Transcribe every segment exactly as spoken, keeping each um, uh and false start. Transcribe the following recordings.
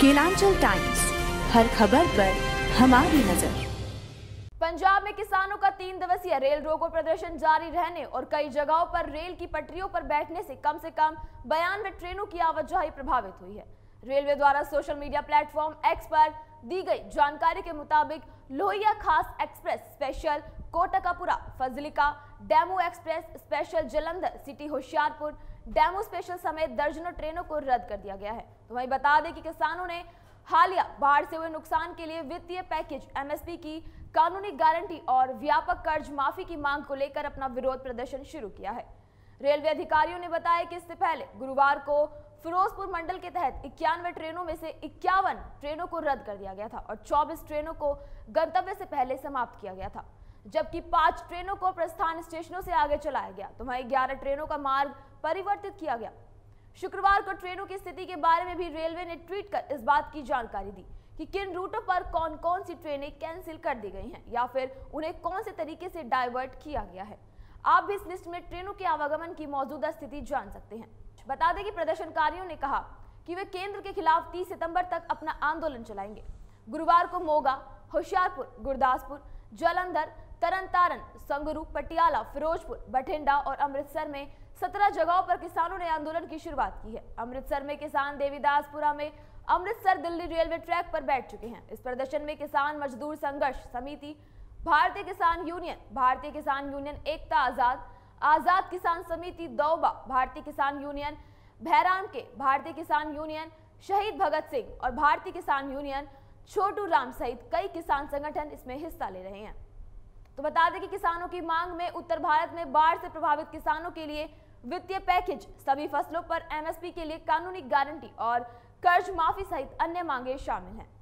Kelanchal times, हर खबर पर हमारी नजर। पंजाब में किसानों का तीन दिवसीय रेल रोको प्रदर्शन जारी रहने और कई जगहों पर रेल की पटरियों पर बैठने से कम से कम बयानवे ट्रेनों की आवाजाही प्रभावित हुई है। रेलवे द्वारा सोशल मीडिया प्लेटफॉर्म एक्स पर दी गई जानकारी के मुताबिक Lohia Khas express special Kotkapura Fazilka, DEMU express special Jalandhar city Hoshiarpur, DEMU special समेत दर्जनों ट्रेनों को रद्द कर दिया गया है। तो वहीं बता दें कि किसानों ने हालिया बाढ़ से हुए नुकसान के लिए वित्तीय पैकेज एमएसपी की कानूनी गारंटी और व्यापक कर्ज माफी की मांग को लेकर अपना विरोध प्रदर्शन शुरू किया है। रेलवे अधिकारियों ने बताया कि इससे पहले गुरुवार को फिरोजपुर मंडल के तहत इक्यानवे ट्रेनों में से इक्यावन ट्रेनों को रद्द कर दिया गया था और चौबीस ट्रेनों को गंतव्य से पहले समाप्त किया गया था, जबकि पांच ट्रेनों को प्रस्थान स्टेशनों से आगे चलाया गया। तो वहीं ग्यारह ट्रेनों का मार्ग परिवर्तित किया गया। शुक्रवार को ट्रेनों की स्थिति के बारे में भी रेलवे ने ट्वीट कर इस बात की जानकारी दी कि किन रूटों पर कौन कौन सी ट्रेनें कैंसिल कर दी गई हैं या फिर उन्हें कौन से तरीके से डाइवर्ट किया गया है। आप भी इस लिस्ट में ट्रेनों के आवागमन की मौजूदा स्थिति जान सकते हैं। बता दें कि प्रदर्शनकारियों ने कहा कि वे केंद्र के खिलाफ तीस सितंबर तक अपना आंदोलन चलाएंगे। गुरुवार को मोगा, होशियारपुर, गुरदासपुर, जालंधर, तरन तारण, संगरू, पटियाला, फिरोजपुर, बठिंडा और अमृतसर में सत्रह जगहों पर किसानों ने आंदोलन की शुरुआत की है। अमृतसर में किसान देवीदासपुरा में अमृतसर दिल्ली रेलवे ट्रैक पर बैठ चुके हैं। इस प्रदर्शन में किसान मजदूर संघर्ष समिति, भारतीय किसान यूनियन, भारतीय किसान यूनियन एकता आजाद, आजाद किसान समिति दौबा, भारतीय किसान यूनियन भैराम के, भारतीय किसान यूनियन शहीद भगत सिंह और भारतीय किसान यूनियन छोटू राम सहित कई किसान संगठन इसमें हिस्सा ले रहे हैं। तो बता दें कि किसानों की मांग में उत्तर भारत में बाढ़ से प्रभावित किसानों के लिए वित्तीय पैकेज, सभी फसलों पर एमएसपी के लिए कानूनी गारंटी और कर्ज माफी सहित अन्य मांगे शामिल हैं।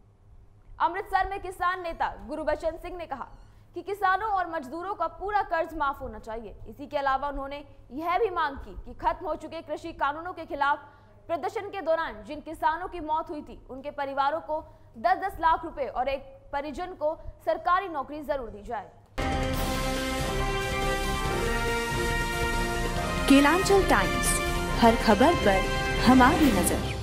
अमृतसर में किसान नेता गुरबचन सिंह ने कहा कि किसानों और मजदूरों का पूरा कर्ज माफ होना चाहिए। इसी के अलावा उन्होंने यह भी मांग की कि खत्म हो चुके कृषि कानूनों के खिलाफ प्रदर्शन के दौरान जिन किसानों की मौत हुई थी उनके परिवारों को दस दस लाख रुपए और एक परिजन को सरकारी नौकरी जरूर दी जाए। केलांचल टाइम्स, हर खबर पर हमारी नजर।